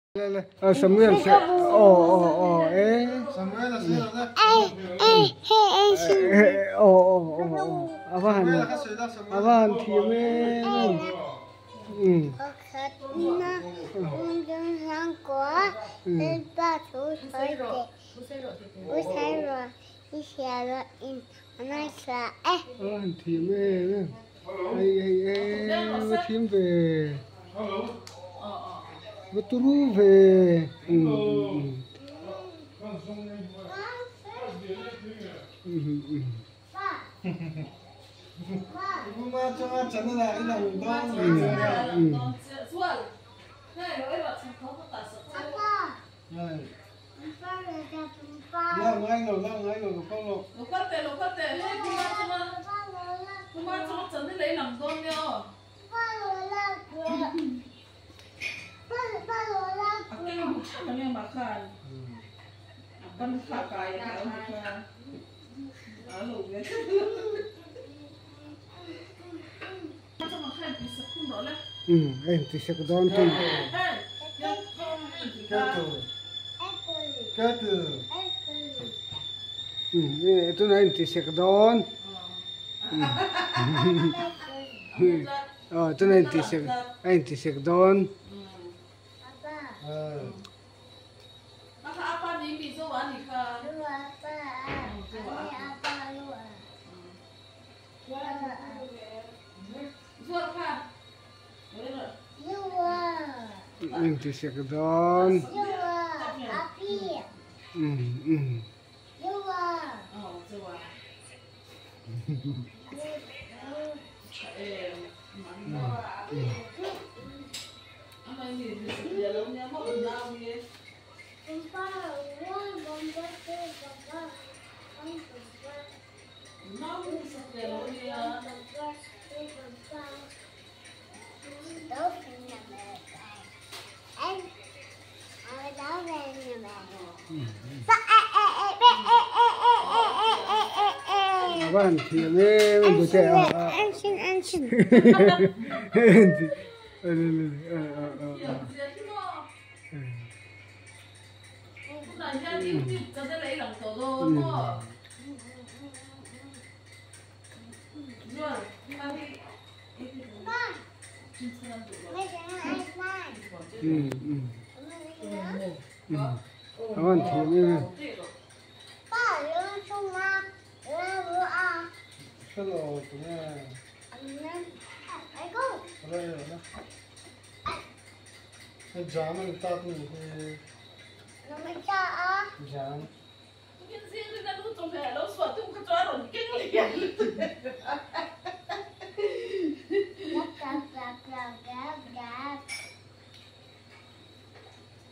Samuel sẽ Samuel là sẽ avan thì mẹ quá lên ba số sợi ui sai rồi đi xe rồi in anh sợ thì mẹ ai thím về vợ tu về cũng mà cho chắn là cái lòng đó ngay rồi không rồi lục phát tệ hey chúng ta cho chắn đi lấy lòng tôn nhau cái này chắc là nghe mà khan con khả cài cái ông ở lục đấy cho mà khan thì sẽ không rõ đấy em thì sẽ có đón tu kết itu nanti thì sẽ có đón itu nanti sẽ có đón maka apa nih bisa wani ka suara ka nanti sẽ có đón Vâng, thì mình bữa trẻ anh xin vâng, thì mình hello tụi nghe đây rồi đó cái giá mình ta thì giá riêng riêng cái nó trong hè nó sửa tung cái chó rồi kinh liền